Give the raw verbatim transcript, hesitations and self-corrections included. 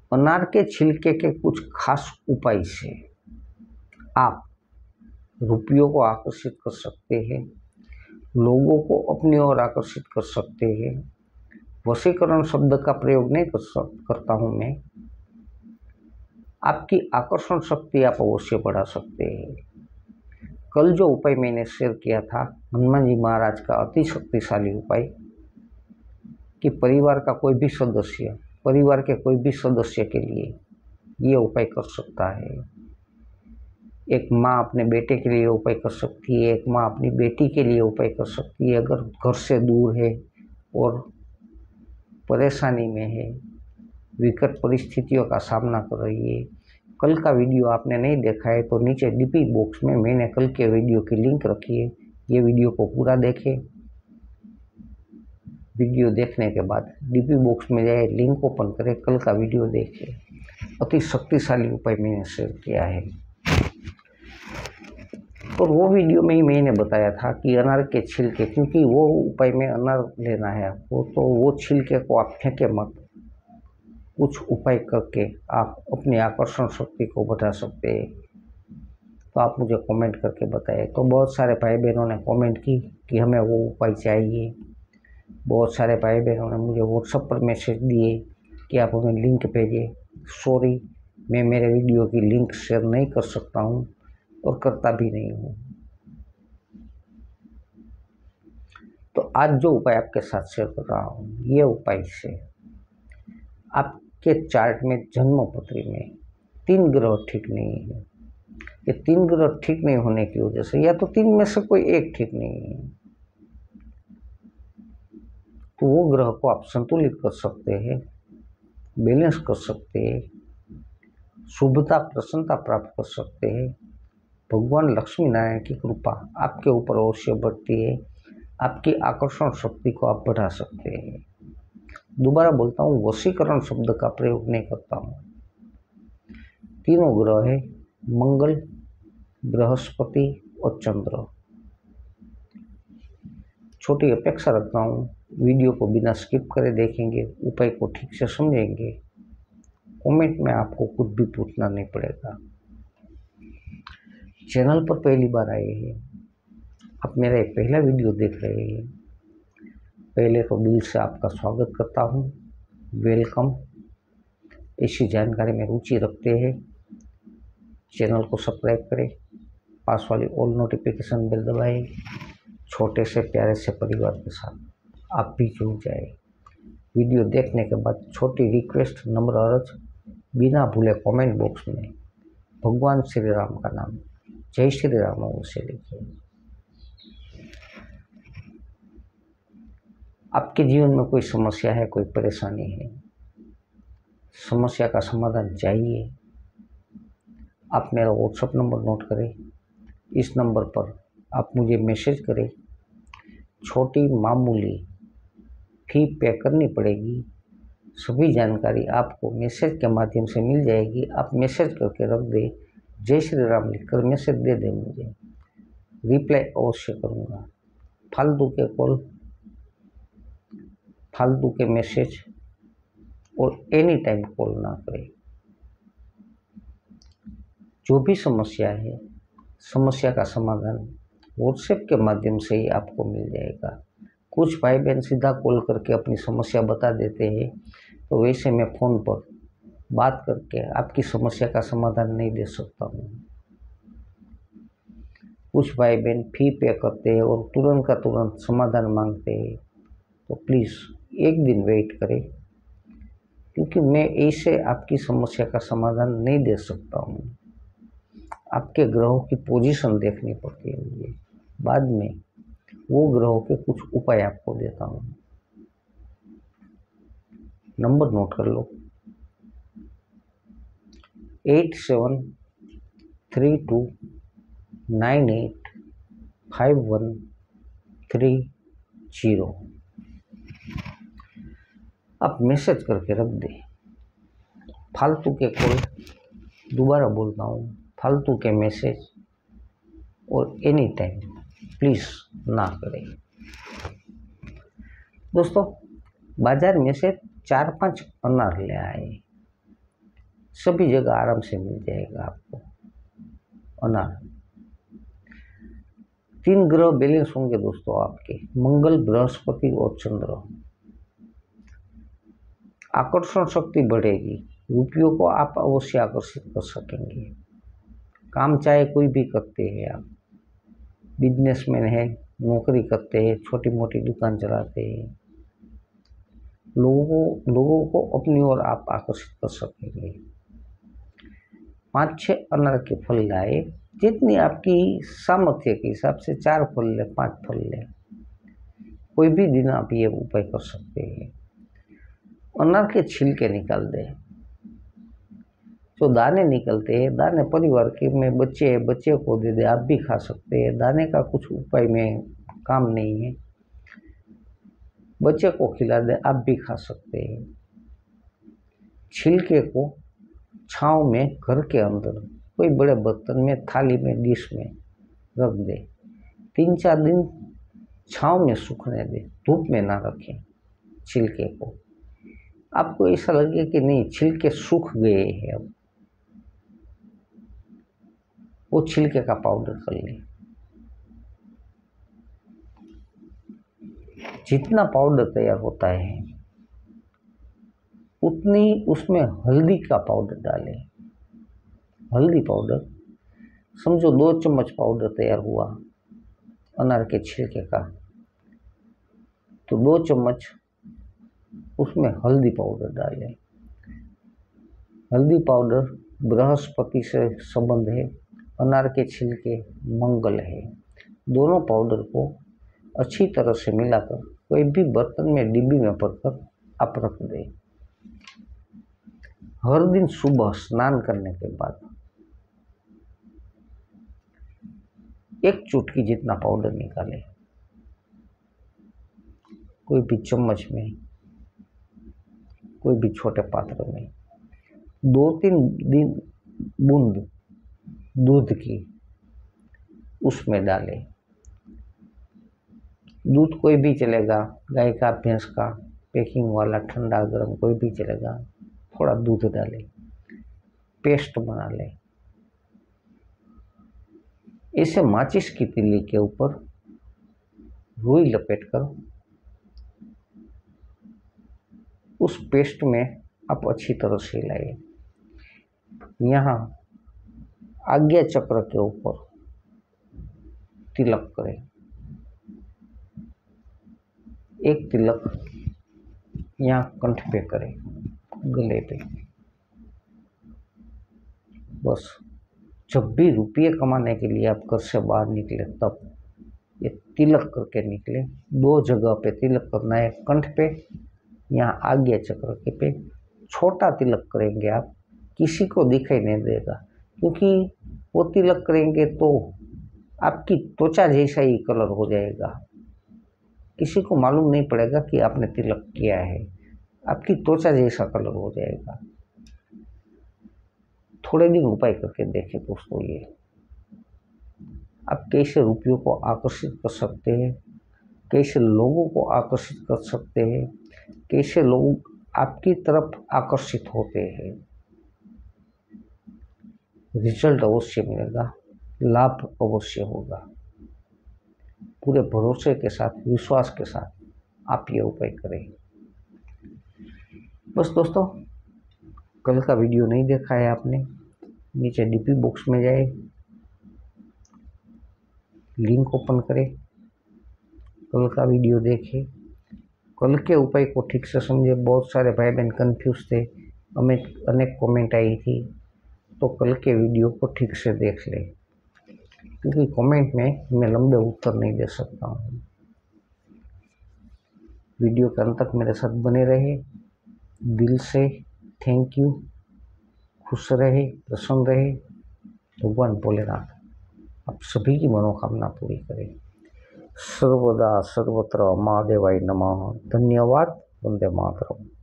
अनार के छिलके के कुछ खास उपाय से आप रुपयों को आकर्षित कर सकते हैं, लोगों को अपनी ओर आकर्षित कर सकते हैं। वशीकरण शब्द का प्रयोग नहीं कर सक, करता हूं मैं। आपकी आकर्षण शक्ति आप अवश्य बढ़ा सकते हैं। कल जो उपाय मैंने शेयर किया था हनुमान जी महाराज का अति शक्तिशाली उपाय कि परिवार का कोई भी सदस्य परिवार के कोई भी सदस्य के लिए ये उपाय कर सकता है। एक माँ अपने बेटे के लिए उपाय कर सकती है, एक माँ अपनी बेटी के लिए उपाय कर सकती है अगर घर से दूर है और परेशानी में है, विकट परिस्थितियों का सामना कर रही है। कल का वीडियो आपने नहीं देखा है तो नीचे डीपी बॉक्स में मैंने कल के वीडियो की लिंक रखी है, ये वीडियो को पूरा देखें। वीडियो देखने के बाद डीपी बॉक्स में जाए, लिंक ओपन करें, कल का वीडियो देखें। अति शक्तिशाली उपाय मैंने शेयर किया है और वो वीडियो में ही मैंने बताया था कि अनार के छिलके, क्योंकि वो उपाय में अनार लेना है आपको, तो वो छिलके को आप फेंके मत। कुछ उपाय करके आप अपनी आकर्षण शक्ति को बढ़ा सकते हैं। तो आप मुझे कमेंट करके बताएं। तो बहुत सारे भाई बहनों ने कमेंट की कि हमें वो उपाय चाहिए। बहुत सारे भाई बहनों ने मुझे व्हाट्सएप पर मैसेज दिए कि आप हमें लिंक भेजें। सॉरी, मैं मेरे वीडियो की लिंक शेयर नहीं कर सकता हूँ और करता भी नहीं हूँ। तो आज जो उपाय आपके साथ शेयर कर रहा हूँ, ये उपाय से आपके चार्ट में, जन्म पत्री में तीन ग्रह ठीक नहीं है। ये तीन ग्रह ठीक नहीं होने की वजह से, या तो तीन में से कोई एक ठीक नहीं है, तो वो ग्रह को आप संतुलित कर सकते हैं, बैलेंस कर सकते हैं, शुभता प्रसन्नता प्राप्त कर सकते हैं। भगवान लक्ष्मी नारायण की कृपा आपके ऊपर अवश्य बढ़ती है। आपकी आकर्षण शक्ति को आप बढ़ा सकते हैं। दोबारा बोलता हूँ, वशीकरण शब्द का प्रयोग नहीं करता हूँ। तीनों ग्रह है, मंगल, बृहस्पति और चंद्र। छोटी अपेक्षा रखता हूँ, वीडियो को बिना स्किप करे देखेंगे, उपाय को ठीक से समझेंगे। कमेंट में आपको कुछ भी पूछना नहीं पड़ेगा। चैनल पर पहली बार आए हैं, आप मेरा एक पहला वीडियो देख रहे हैं, पहले तो दिल से आपका स्वागत करता हूँ। वेलकम। ऐसी जानकारी में रुचि रखते हैं, चैनल को सब्सक्राइब करें, पास वाली ऑल नोटिफिकेशन बेल दबाएं। छोटे से प्यारे से परिवार के साथ आप भी जुड़ जाए। वीडियो देखने के बाद छोटी रिक्वेस्ट, नम्र अर्ज, बिना भूले कमेंट बॉक्स में भगवान श्री राम का नाम, जय श्री राम अवश्य लिखिए। आपके जीवन में कोई समस्या है, कोई परेशानी है, समस्या का समाधान चाहिए, आप मेरा व्हाट्सएप नंबर नोट करें। इस नंबर पर आप मुझे मैसेज करें। छोटी मामूली फी पे करनी पड़ेगी। सभी जानकारी आपको मैसेज के माध्यम से मिल जाएगी। आप मैसेज करके रख दें, जय श्री राम लिखकर मैसेज दे दें, मुझे रिप्लाई अवश्य करूँगा। फालतू के कॉल, फालतू के मैसेज और एनी टाइम कॉल ना करें। जो भी समस्या है, समस्या का समाधान व्हाट्सएप के माध्यम से ही आपको मिल जाएगा। कुछ भाई बहन सीधा कॉल करके अपनी समस्या बता देते हैं, तो वैसे मैं फ़ोन पर बात करके आपकी समस्या का समाधान नहीं दे सकता हूँ। कुछ भाई बहन फी पे करते हैं और तुरंत का तुरंत समाधान मांगते हैं, तो प्लीज़ एक दिन वेट करें, क्योंकि मैं ऐसे आपकी समस्या का समाधान नहीं दे सकता हूँ। आपके ग्रहों की पोजीशन देखनी पड़ती है मुझे, बाद में वो ग्रहों के कुछ उपाय आपको देता हूँ। नंबर नोट कर लो, eight seven three two nine eight five one three zero. आप मैसेज करके रख दें। फालतू के कॉल, दोबारा बोलता हूँ, फालतू के मैसेज और एनी टाइम प्लीज़ ना करें। दोस्तों, बाजार में से चार पांच अनार ले आए, सभी जगह आराम से मिल जाएगा आपको अनार। तीन ग्रह बैलेंस होंगे दोस्तों आपके, मंगल, बृहस्पति और चंद्र। आकर्षण शक्ति बढ़ेगी, रुपयों को आप अवश्य आकर्षित कर सकेंगे। काम चाहे कोई भी करते हैं आप, बिजनेसमैन है, नौकरी करते हैं, छोटी मोटी दुकान चलाते हैं, लोगों को लोगों को अपनी ओर आप आकर्षित कर सकेंगे। पाँच छः अनार के फल लाए, जितनी आपकी सामर्थ्य के हिसाब से चार फल ले, पांच फल ले, कोई भी दिन आप ये उपाय कर सकते हैं। अनार के छिलके निकाल दें, जो दाने निकलते हैं दाने परिवार के में बच्चे बच्चे को दे दे, आप भी खा सकते हैं। दाने का कुछ उपाय में काम नहीं है, बच्चे को खिला दे, आप भी खा सकते हैं। छिलके को छांव में घर के अंदर कोई बड़े बर्तन में, थाली में, डिश में रख दे, तीन चार दिन छांव में सूखने दे, धूप में ना रखें छिलके को। आपको ऐसा लगे कि नहीं छिलके सूख गए हैं, अब वो छिलके का पाउडर कर लें। जितना पाउडर तैयार होता है उतनी उसमें हल्दी का पाउडर डालें। हल्दी पाउडर समझो दो चम्मच पाउडर तैयार हुआ अनार के छिलके का, तो दो चम्मच उसमें हल्दी पाउडर डालें। हल्दी पाउडर बृहस्पति से संबंध है, अनार के छिलके मंगल है। दोनों पाउडर को अच्छी तरह से मिलाकर कोई भी बर्तन में, डिब्बी में भरकर आप रख दें। हर दिन सुबह स्नान करने के बाद एक चुटकी जितना पाउडर निकालें, कोई भी चम्मच में, कोई भी छोटे पात्र में, दो तीन दिन बूंद दूध की उसमें डालें। दूध कोई भी चलेगा, गाय का, भैंस का, पैकिंग वाला, ठंडा गर्म कोई भी चलेगा। थोड़ा दूध डालें, पेस्ट बना लें। इसे माचिस की तीली के ऊपर रुई लपेटकर उस पेस्ट में आप अच्छी तरह से हिलाइए। यहाँ आज्ञा चक्र के ऊपर तिलक करें, एक तिलक यहाँ कंठ पे करें, गले पे। बस जब भी रुपये कमाने के लिए आप घर से बाहर निकले तब ये तिलक करके निकले। दो जगह पे तिलक करना है, कंठ पे, यहाँ आज्ञा चक्र के पे। छोटा तिलक करेंगे आप, किसी को दिखाई नहीं देगा, क्योंकि वो तिलक करेंगे तो आपकी त्वचा जैसा ही कलर हो जाएगा, किसी को मालूम नहीं पड़ेगा कि आपने तिलक किया है, आपकी त्वचा जैसा कलर हो जाएगा। थोड़े दिन उपाय करके देखें दोस्तों, ये आप कैसे रुपयों को आकर्षित कर सकते हैं, कैसे लोगों को आकर्षित कर सकते हैं, कैसे लोग आपकी तरफ आकर्षित होते हैं। रिजल्ट अवश्य मिलेगा, लाभ अवश्य होगा। पूरे भरोसे के साथ, विश्वास के साथ आप ये उपाय करें। बस दोस्तों, कल का वीडियो नहीं देखा है आपने, नीचे डीपी बॉक्स में जाए, लिंक ओपन करें, कल का वीडियो देखें, कल के उपाय को ठीक से समझे। बहुत सारे भाई बहन कंफ्यूज थे, हमें अनेक कमेंट आई थी, तो कल के वीडियो को ठीक से देख लें, क्योंकि कमेंट में मैं लंबे उत्तर नहीं दे सकता हूँ। वीडियो के अंत तक मेरे साथ बने रहे, दिल से थैंक यू। खुश रहे, प्रसन्न रहे, भगवान भोलेनाथ आप सभी की मनोकामना पूरी करें। सर्वदा सर्वत्र महादेवाय नमः। धन्यवाद। वंदे मातरम।